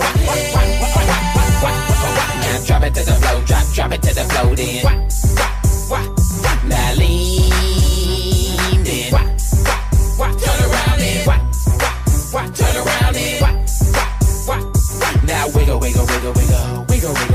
Now drop it to the flow, drop it to the flow then. Now lean then. Turn around then. Turn around then. Now wiggle, wiggle, wiggle, wiggle, wiggle, wiggle.